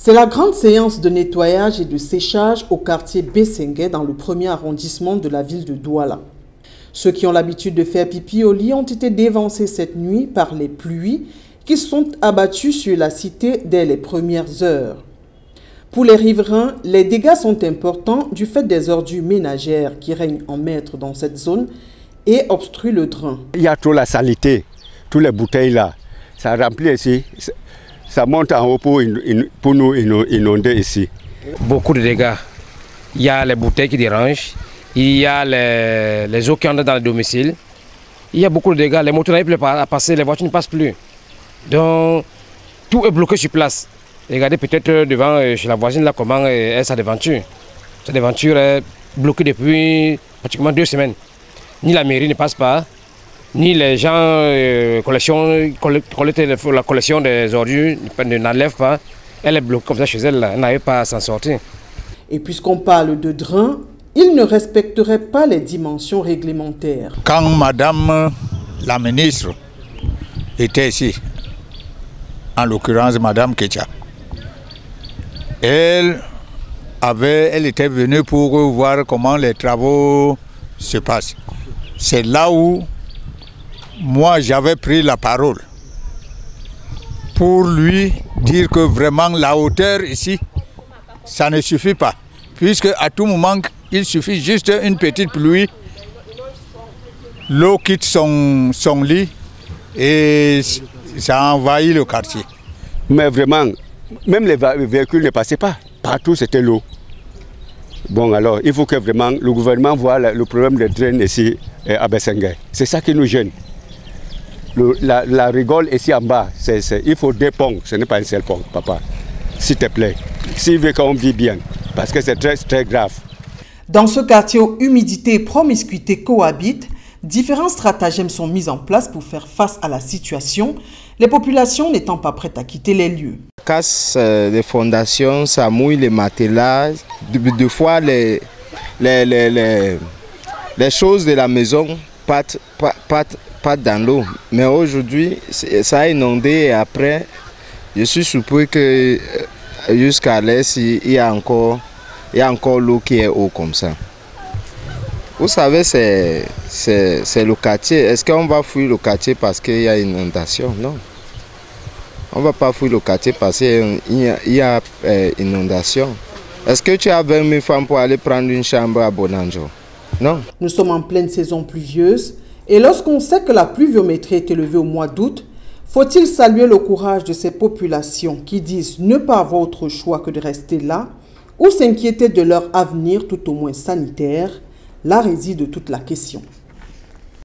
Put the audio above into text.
C'est la grande séance de nettoyage et de séchage au quartier Bessengue dans le premier arrondissement de la ville de Douala. Ceux qui ont l'habitude de faire pipi au lit ont été dévancés cette nuit par les pluies qui sont abattues sur la cité dès les premières heures. Pour les riverains, les dégâts sont importants du fait des ordures ménagères qui règnent en maître dans cette zone et obstruent le drain. Il y a trop la saleté, toutes les bouteilles là, ça remplit ici. Ça monte en haut pour nous inonder ici. Beaucoup de dégâts. Il y a les bouteilles qui dérangent, il y a les eaux qui entrent dans le domicile. Il y a beaucoup de dégâts. Les motos n'arrivent plus à passer, les voitures ne passent plus. Donc tout est bloqué sur place. Regardez peut-être devant chez la voisine là comment est sa devanture. Sa devanture est bloquée depuis pratiquement 2 semaines. Ni la mairie ne passe pas, ni les gens collectent la collection des ordures n'enlèvent pas. Elle est bloquée comme ça chez elle, elle n'arrive pas à s'en sortir. Et puisqu'on parle de drain, il ne respecterait pas les dimensions réglementaires. Quand Madame la ministre était ici, en l'occurrence Madame Ketia, elle était venue pour voir comment les travaux se passent. C'est là où moi j'avais pris la parole pour lui dire que vraiment la hauteur ici, ça ne suffit pas. Puisque à tout moment, il suffit juste une petite pluie, l'eau quitte son lit et ça envahit le quartier. Mais vraiment, même les véhicules ne passaient pas. Partout c'était l'eau. Bon alors, il faut que vraiment le gouvernement voit le problème des drains ici à Bessengue. C'est ça qui nous gêne. La rigole ici en bas, il faut 2 ponts, ce n'est pas un seul pont, papa. S'il te plaît, s'il veut qu'on vit bien, parce que c'est très, très grave. Dans ce quartier où humidité et promiscuité cohabitent, différents stratagèmes sont mis en place pour faire face à la situation, les populations n'étant pas prêtes à quitter les lieux. Casse des fondations, ça mouille les matelas, deux fois les choses de la maison partent dans l'eau. Mais aujourd'hui, ça a inondé et après, je suis surpris que jusqu'à l'est, il y a encore l'eau qui est haut comme ça. Vous savez, c'est le quartier. Est-ce qu'on va fuir le quartier parce qu'il y a une inondation? Non. On ne va pas fuir le quartier parce qu'il y a inondation. Est-ce que tu as 20 000 francs pour aller prendre une chambre à Bonanjo? Non. Nous sommes en pleine saison pluvieuse et lorsqu'on sait que la pluviométrie est élevée au mois d'août, faut-il saluer le courage de ces populations qui disent ne pas avoir autre choix que de rester là ou s'inquiéter de leur avenir tout au moins sanitaire? Là réside toute la question.